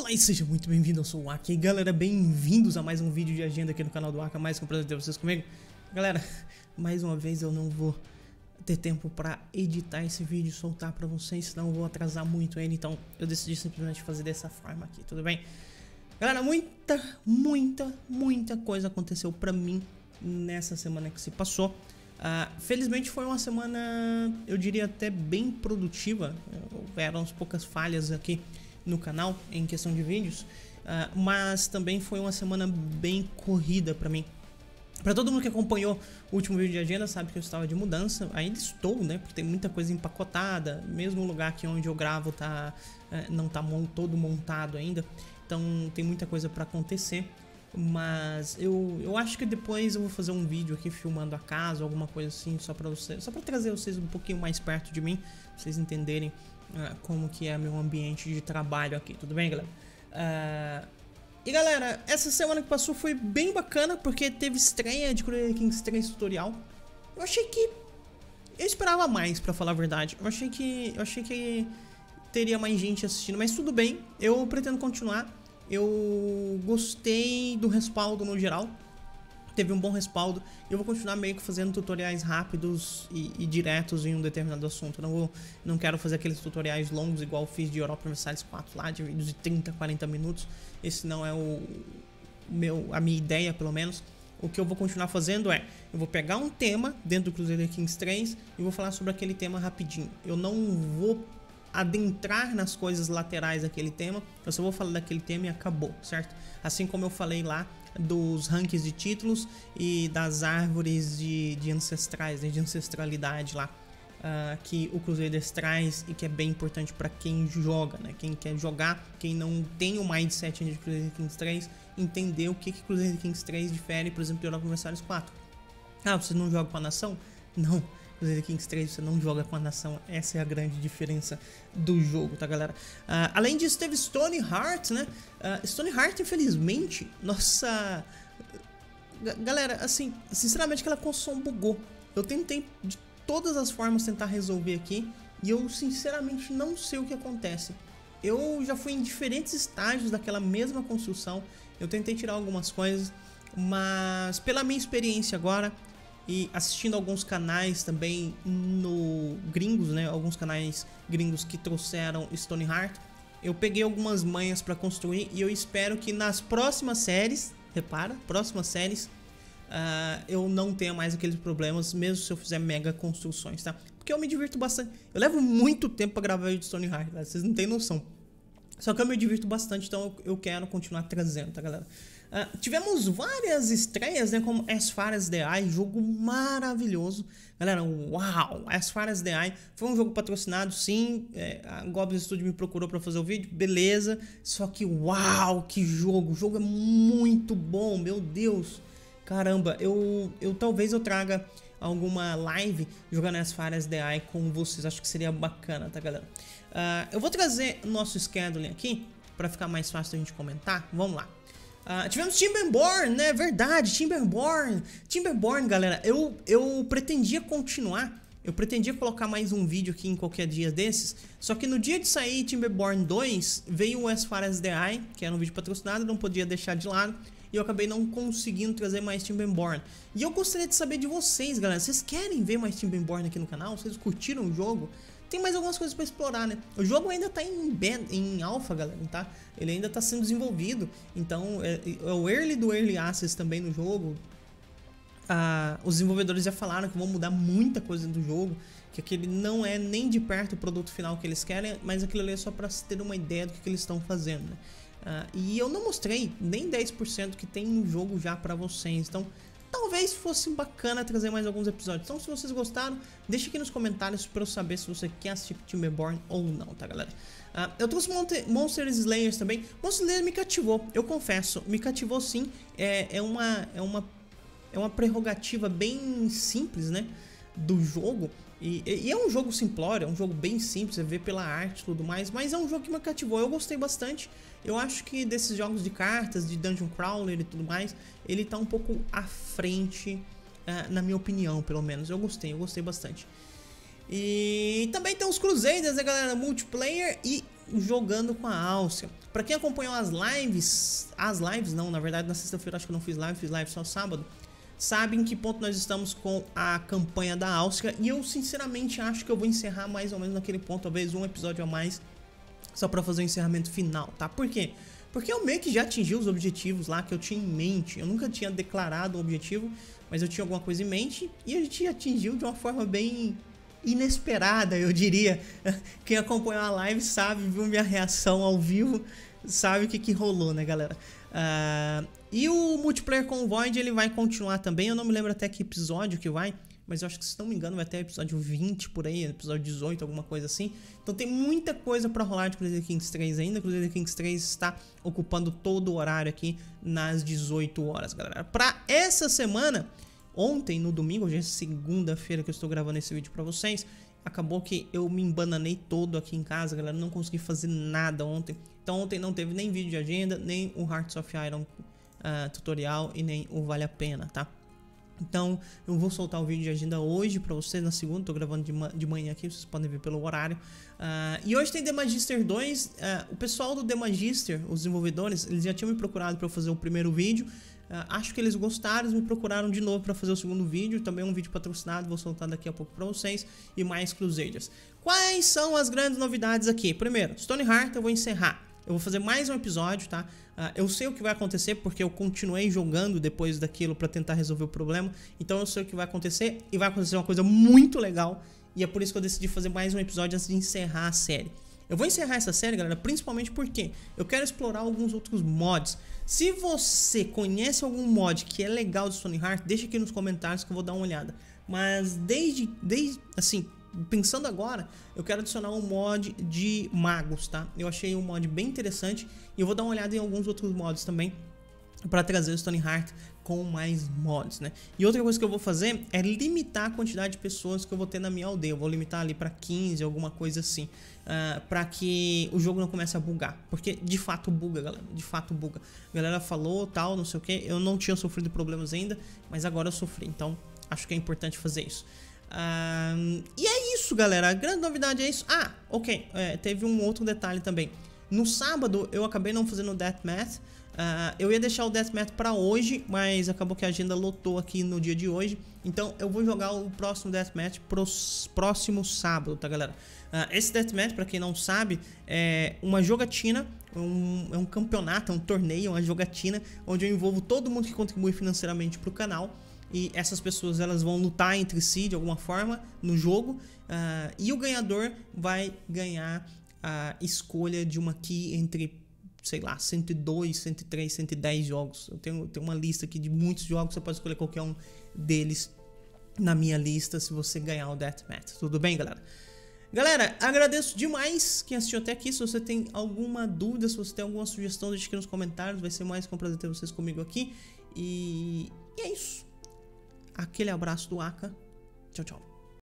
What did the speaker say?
Fala aí, seja muito bem-vindo, eu sou o Aka. E galera, bem-vindos a mais um vídeo de agenda aqui no canal do Aka. Mais que um prazer ter vocês comigo. Galera, mais uma vez eu não vou ter tempo pra editar esse vídeo e soltar pra vocês, senão eu vou atrasar muito ele. Então eu decidi simplesmente fazer dessa forma aqui, tudo bem? Galera, muita coisa aconteceu pra mim nessa semana que se passou. Felizmente foi uma semana, eu diria até bem produtiva. Houveram umas poucas falhas aqui no canal em questão de vídeos, mas também foi uma semana bem corrida pra mim. Pra todo mundo que acompanhou o último vídeo de agenda sabe que eu estava de mudança. Ainda estou, né, porque tem muita coisa empacotada. Mesmo o lugar aqui onde eu gravo não tá todo montado ainda, então tem muita coisa pra acontecer. Mas eu acho que depois eu vou fazer um vídeo aqui filmando a casa, alguma coisa assim, só pra trazer vocês um pouquinho mais perto de mim, pra vocês entenderem como que é meu ambiente de trabalho aqui, tudo bem, galera? E galera, essa semana que passou foi bem bacana, porque teve estreia de Crusader Kings 3 tutorial. Eu achei que... eu esperava mais, pra falar a verdade. Eu achei que teria mais gente assistindo, mas tudo bem, eu pretendo continuar. Eu gostei do respaldo no geral, teve um bom respaldo. Eu vou continuar meio que fazendo tutoriais rápidos e diretos em um determinado assunto. Não quero fazer aqueles tutoriais longos igual eu fiz de Europa Universalis 4 lá, de vídeos de 30, 40 minutos. Esse não é a minha ideia, pelo menos. O que eu vou continuar fazendo eu vou pegar um tema dentro do Crusader Kings 3 e vou falar sobre aquele tema rapidinho. Eu não vou adentrar nas coisas laterais daquele tema, eu só vou falar daquele tema e acabou, certo? Assim como eu falei lá dos rankings de títulos e das árvores de ancestrais, né, de ancestralidade lá, que o Crusaders traz e que é bem importante para quem joga, né? Quem quer jogar, quem não tem o mindset de Crusader Kings 3, entender o que Crusader Kings 3 difere, por exemplo, de Europa Universalis 4. Você não joga com a nação? Não. Crusader Kings 3 você não joga com a nação, essa é a grande diferença do jogo, tá, galera? Além disso, teve Stoneheart, né? Stoneheart, infelizmente, nossa... galera, assim, sinceramente aquela construção bugou. Eu tentei de todas as formas tentar resolver aqui e eu sinceramente não sei o que acontece. Eu já fui em diferentes estágios daquela mesma construção, eu tentei tirar algumas coisas, mas pela minha experiência agora e assistindo alguns canais também no gringos, né, alguns canais gringos que trouxeram Stoneheart, eu peguei algumas manhas para construir e eu espero que nas próximas séries, próximas séries, eu não tenha mais aqueles problemas, mesmo se eu fizer mega construções, tá? Porque eu me divirto bastante. Eu levo muito tempo para gravar vídeo de Stoneheart, tá? Vocês não têm noção. Só que eu me divirto bastante, então eu quero continuar trazendo, tá, galera? Tivemos várias estreias, né, como As Far As The Eye, jogo maravilhoso. Galera, uau! As Far As The Eye foi um jogo patrocinado, sim. A Goblin Studio me procurou pra fazer o vídeo, beleza. Só que uau, que jogo! O jogo é muito bom, meu Deus! Caramba, talvez eu traga alguma live jogando As Far As The Eye com vocês, acho que seria bacana, tá, galera? Eu vou trazer o nosso scheduling aqui pra ficar mais fácil a gente comentar, vamos lá. Tivemos Timberborn, né? Verdade, Timberborn, galera. Eu pretendia continuar. Eu pretendia colocar mais um vídeo aqui em qualquer dia desses. Só que no dia de sair Timberborn 2, veio o As Far As The Eye, que era um vídeo patrocinado, não podia deixar de lado. E eu acabei não conseguindo trazer mais Timberborn. E eu gostaria de saber de vocês, galera. Vocês querem ver mais Timberborn aqui no canal? Vocês curtiram o jogo? Tem mais algumas coisas para explorar, né? O jogo ainda tá em alpha, galera, tá? Ele ainda tá sendo desenvolvido. Então, é o early do Early Access também no jogo. Os desenvolvedores já falaram que vão mudar muita coisa do jogo. Que aquele não é nem de perto o produto final que eles querem, mas aquilo ali é só para ter uma ideia do que eles estão fazendo, né? E eu não mostrei nem 10% que tem no jogo já para vocês. Então, talvez fosse bacana trazer mais alguns episódios. Então, se vocês gostaram, deixa aqui nos comentários para eu saber se você quer assistir Timberborn ou não, tá, galera? Eu trouxe Monster Slayers também. Monster Slayers me cativou, eu confesso. Me cativou sim. É uma prerrogativa bem simples, né, do jogo. E é um jogo simplório, é um jogo bem simples, você vê pela arte e tudo mais, mas é um jogo que me cativou, eu gostei bastante. Eu acho que desses jogos de cartas, de Dungeon Crawler e tudo mais, ele tá um pouco à frente, na minha opinião, pelo menos. Eu gostei bastante. E também tem os Crusaders, né, galera, multiplayer. E jogando com a Áustria. Pra quem acompanhou as lives não, na verdade na sexta-feira acho que eu não fiz live só sábado, sabe em que ponto nós estamos com a campanha da Áustria, e eu sinceramente acho que eu vou encerrar mais ou menos naquele ponto, talvez um episódio a mais, só pra fazer o encerramento final, tá? Por quê? Porque eu meio que já atingi os objetivos lá que eu tinha em mente. Eu nunca tinha declarado um objetivo, mas eu tinha alguma coisa em mente e a gente atingiu de uma forma bem inesperada, eu diria. Quem acompanhou a live sabe, viu minha reação ao vivo, sabe o que rolou, né, galera? E o multiplayer com o Void, ele vai continuar também. Eu não me lembro até que episódio que vai, mas eu acho que, se não me engano, vai até o episódio 20 por aí, episódio 18, alguma coisa assim. Então tem muita coisa pra rolar de Crusader Kings 3 ainda. Crusader Kings 3 está ocupando todo o horário aqui nas 18 horas, galera. Pra essa semana, ontem, no domingo, hoje é segunda-feira que eu estou gravando esse vídeo pra vocês, acabou que eu me embananei todo aqui em casa, galera. Não consegui fazer nada ontem. Então ontem não teve nem vídeo de agenda, nem o Hearts of Iron tutorial e nem o Vale a Pena, tá? Então eu vou soltar o vídeo de agenda hoje pra vocês, na segunda, tô gravando de manhã aqui, vocês podem ver pelo horário. E hoje tem The Magister 2, o pessoal do The Magister, os desenvolvedores, eles já tinham me procurado pra eu fazer o primeiro vídeo. Acho que eles gostaram, eles me procuraram de novo pra fazer o segundo vídeo, também um vídeo patrocinado, vou soltar daqui a pouco pra vocês, e mais Crusaders. Quais são as grandes novidades aqui? Primeiro, Stoneheart eu vou encerrar. Eu vou fazer mais um episódio, tá? Eu sei o que vai acontecer porque eu continuei jogando depois daquilo pra tentar resolver o problema. Então eu sei o que vai acontecer e vai acontecer uma coisa muito legal. E é por isso que eu decidi fazer mais um episódio antes de encerrar a série. Eu vou encerrar essa série, galera, principalmente porque eu quero explorar alguns outros mods. Se você conhece algum mod que é legal de Stoneheart, deixa aqui nos comentários que eu vou dar uma olhada. Mas desde assim, pensando agora, eu quero adicionar um mod de magos, tá? Eu achei um mod bem interessante e eu vou dar uma olhada em alguns outros mods também para trazer o Stoneheart com mais mods, né? E outra coisa que eu vou fazer é limitar a quantidade de pessoas que eu vou ter na minha aldeia. Eu vou limitar ali para 15, alguma coisa assim, para que o jogo não comece a bugar, porque de fato buga, galera, de fato buga. A galera falou tal, não sei o que, eu não tinha sofrido problemas ainda, mas agora eu sofri, então acho que é importante fazer isso. E é isso, galera. A grande novidade é isso. Ok, teve um outro detalhe também. No sábado eu acabei não fazendo o Deathmatch. Eu ia deixar o Deathmatch pra hoje, mas acabou que a agenda lotou aqui no dia de hoje. Então eu vou jogar o próximo Deathmatch pro próximo sábado, tá, galera? Esse Deathmatch, pra quem não sabe, é uma jogatina, é um campeonato, é um torneio, uma jogatina, onde eu envolvo todo mundo que contribui financeiramente pro canal. E essas pessoas, elas vão lutar entre si de alguma forma no jogo, e o ganhador vai ganhar a escolha de uma key entre, sei lá, 102, 103, 110 jogos. Eu tenho uma lista aqui de muitos jogos, você pode escolher qualquer um deles na minha lista se você ganhar o Deathmatch. Tudo bem, galera? Galera, agradeço demais quem assistiu até aqui. Se você tem alguma dúvida, se você tem alguma sugestão, deixe aqui nos comentários. Vai ser mais que um prazer ter vocês comigo aqui. E é isso. Aquele abraço do Aka. Tchau, tchau.